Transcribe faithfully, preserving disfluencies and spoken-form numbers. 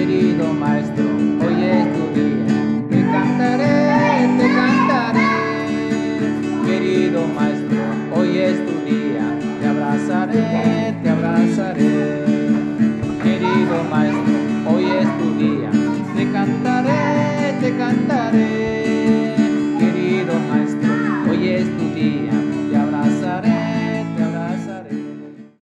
Querido maestro, hoy es tu día, te cantaré, te cantaré. Querido maestro, hoy es tu día, te abrazaré, te abrazaré. Querido maestro.